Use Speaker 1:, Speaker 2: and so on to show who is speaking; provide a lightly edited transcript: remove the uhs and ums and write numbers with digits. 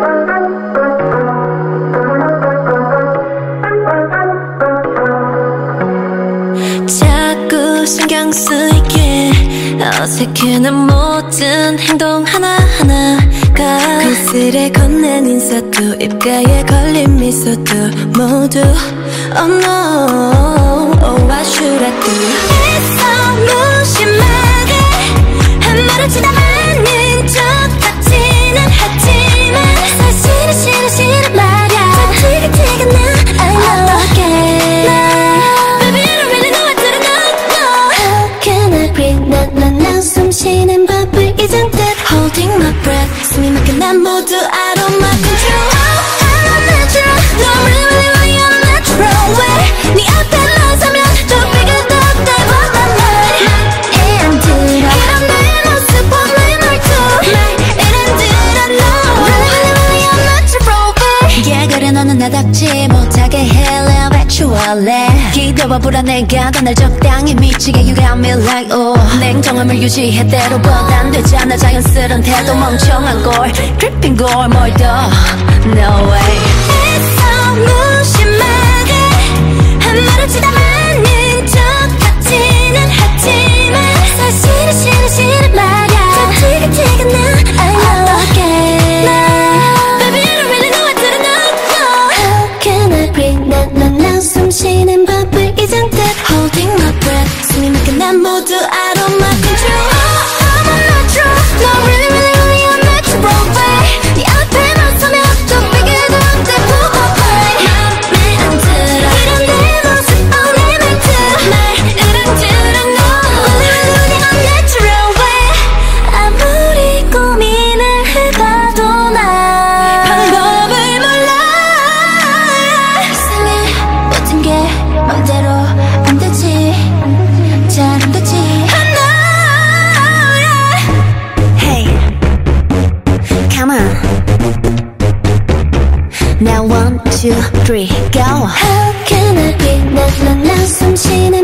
Speaker 1: 자꾸 신경 쓰이게 어색해는 모든 행동 하나하나가 그슬에 건넨 인사도 입가에 걸린 미소도 모두 Oh no, oh what should I do? 애써 무심하게 한 말을 치다 않는 척 같지는 하지만 사실은 싫어 싫어 말야 저 티격태격 나 I know Baby I don't really know what to do no How can I breathe 난 숨쉬는 법을 잊은 듯 Holding my breath 숨이 막혀 난 모두 out of my control I'm not natural No really really I'm natural 왜 네 앞에 나서면 좀 삐그덕 대봐 my mind 말 안 들어 이런 내 모습 원래 말투 말 안 들어 no Really really I'm natural babe Yeah 그래 너는 나답지 못하게 해 Eventually 기대와 불안해가 더 날 적당히 미치게 You got me like oh 냉정함을 유지해 때로보다 안 되잖아 자연스러운 태도 멍청한 걸 Dripping 걸 뭘 더 No way 애써 무심하게 한 말을 치다 않는 척 같지는 하지만 사실은 싫어 싫어 말야 저 티격태격 나 I know Baby I don't really know what to do no How can I breathe 난 숨쉬는 법을 잊은 듯 Holding my breath 숨이 막혀 난 모두 out of my control I'm unnatural No really really really I'm natural babe 네 앞에 나서면 좀 삐그덕 대고 맘에 안 들어 이런 내 모습 내 말투 말을 안 들어 no Really really I'm natural babe 아무리 고민을 해봐도 난 방법을 몰라 이상해 모든 게 맘대로 안 되지 잘 안 되지 I know yeah. Hey come on Now 1, 2, 3 go How can I be 난 숨쉬는